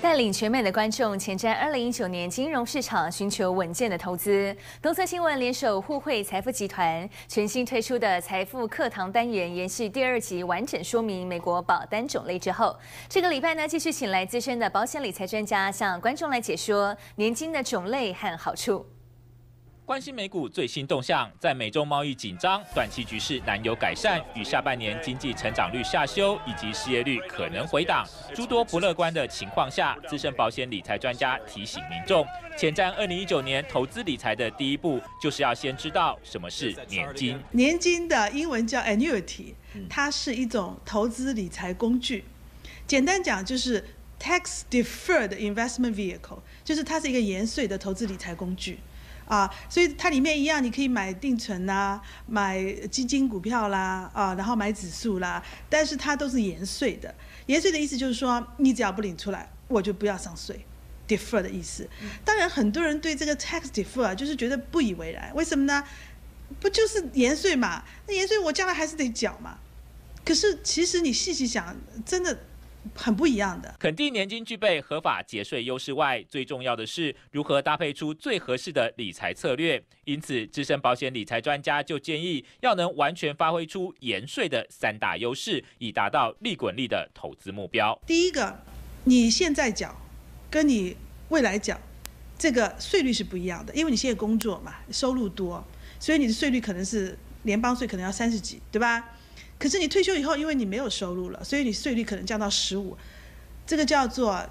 带领全美的观众前瞻2019年金融市场，寻求稳健的投资。东森新闻联手互惠财富集团全新推出的财富课堂单元，延续第2集完整说明美国保单种类之后，这个礼拜呢，继续请来资深的保险理财专家，向观众来解说年金的种类和好处。 关心美股最新动向，在美中贸易紧张、短期局势难有改善，与下半年经济成长率下修以及失业率可能回档诸多不乐观的情况下，资深保险理财专家提醒民众，前瞻2019年投资理财的第一步，就是要先知道什么是年金。 年金的英文叫 annuity， 它是一种投资理财工具。简单讲就是 tax deferred investment vehicle， 就是它是一个延税的投资理财工具。 所以它里面一样，你可以买定存啦，买基金股票啦，然后买指数啦，但是它都是延税的。延税的意思就是说，你只要不领出来，我就不要上税 ，defer 的意思。当然，很多人对这个 tax defer 就是觉得不以为然，为什么呢？不就是延税嘛？那延税我将来还是得缴嘛。可是其实你细细想，真的。 很不一样的。 肯定年金具备合法节税优势外，最重要的是如何搭配出最合适的理财策略。因此，资深保险理财专家就建议，要能完全发挥出延税的3大优势，以达到利滚利的投资目标。 第一个，你现在缴，跟你未来缴，这个税率是不一样的，因为你现在工作嘛，收入多，所以你的税率可能是联邦税可能要30几，对吧？ 可是你退休以后，因为你没有收入了，所以你税率可能降到15，这个叫做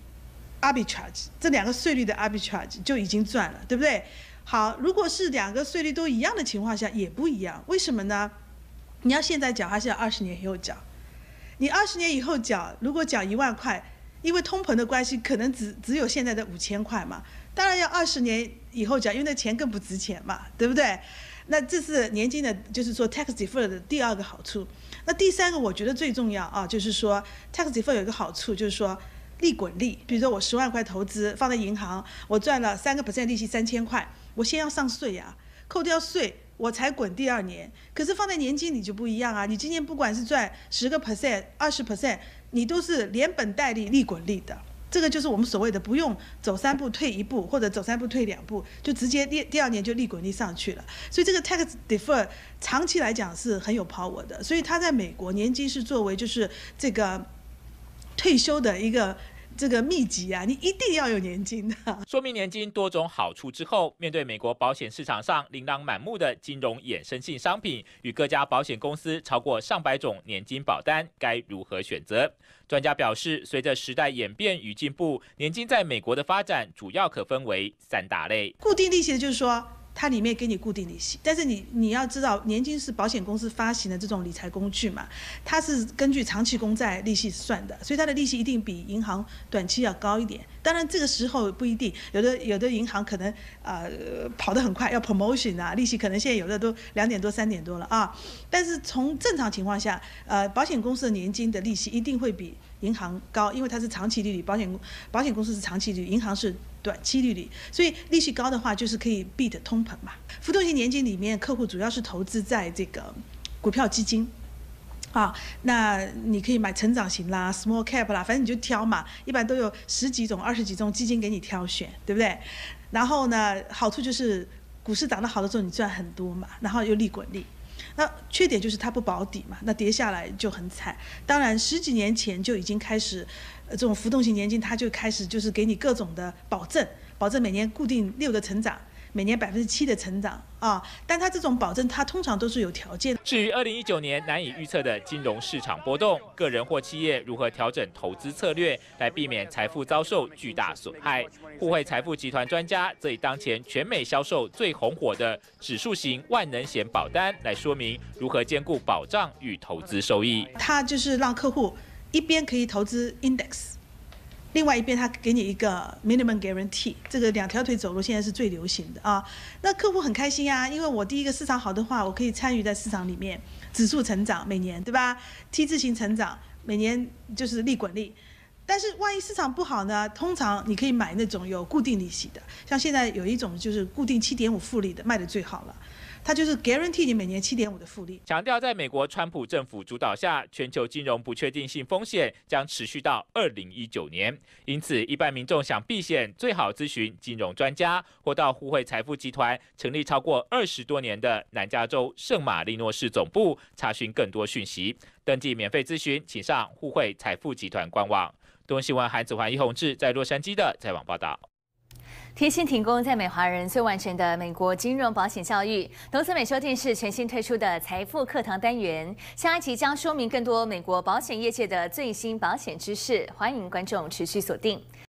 arbitrage， 这2个税率的 arbitrage 就已经赚了，对不对？好，如果是2个税率都一样的情况下，也不一样，为什么呢？你要现在缴，还是要20年以后缴？你20年以后缴，如果缴1万块，因为通膨的关系，可能只有现在的5000块嘛，当然要20年以后缴，因为那钱更不值钱嘛，对不对？ 那这是年金的，就是说 tax defer 的第2个好处。那第3个我觉得最重要啊，就是说 tax defer 有一个好处，就是说利滚利。比如说我10万块投资放在银行，我赚了3%的利息3000块，我先要上税呀，扣掉税我才滚第2年。可是放在年金你就不一样啊，你今年不管是赚10%、20%，你都是连本带利利滚利的。 这个就是我们所谓的不用走3步退1步，或者走3步退2步，就直接第2年就利滚利上去了。所以这个 tax defer 长期来讲是很有 power 的。所以它在美国年金是作为就是这个退休的一个这个秘籍啊，你一定要有年金的。 说明年金多种好处之后，面对美国保险市场上琳琅满目的金融衍生性商品与各家保险公司超过上百种年金保单，该如何选择？ 专家表示，随着时代演变与进步，年金在美国的发展主要可分为3大类。 固定利息的就是说，它里面给你固定利息，但是你要知道，年金是保险公司发行的这种理财工具嘛，它是根据长期公债利息算的，所以它的利息一定比银行短期要高一点。当然这个时候不一定，有的银行可能跑得很快，要 promotion 啊，利息可能现在有的都2点多3点多了啊。但是从正常情况下，保险公司的年金的利息一定会比银行高，因为它是长期利率，保险公司是长期利率，银行是短期利率，所以利息高的话就是可以 beat 通膨嘛。浮动型年金里面，客户主要是投资在这个股票基金。 那你可以买成长型啦、small cap 啦，反正你就挑嘛，一般都有10几种、20几种基金给你挑选，对不对？然后呢，好处就是股市涨得好的时候你赚很多嘛，然后又利滚利。那缺点就是它不保底嘛，那跌下来就很惨。当然10几年前就已经开始，这种浮动型年金它就开始就是给你各种的保证每年固定6%的成长。 每年7%的成长啊，但它这种保证，它通常都是有条件。 至于2019年难以预测的金融市场波动，个人或企业如何调整投资策略，来避免财富遭受巨大损害？互惠财富集团专家则以当前全美销售最红火的指数型万能险保单来说明如何兼顾保障与投资收益。 它就是让客户一边可以投资 index。 另外一边，他给你一个 minimum guarantee， 这个2条腿走路现在是最流行的啊。那客户很开心啊，因为我第一个市场好的话，我可以参与在市场里面，指数成长每年，对吧 ？T 字形成长每年就是利滚利。但是万一市场不好呢？通常你可以买那种有固定利息的，像现在有一种就是固定7.5复利的，卖的最好了。 它就是 guarantee 你每年7.5%的复利。 强调，在美国川普政府主导下，全球金融不确定性风险将持续到2019年。因此，一般民众想避险，最好咨询金融专家，或到互惠财富集团成立超过20多年的南加州圣马力诺市总部，查询更多讯息。登记免费咨询，请上互惠财富集团官网。东新闻韩子桓、易宏志在洛杉矶的采访报道。 贴心提供在美华人最完整的美国金融保险教育。东森美收电视全新推出的财富课堂单元，下一集将说明更多美国保险业界的最新保险知识，欢迎观众持续锁定。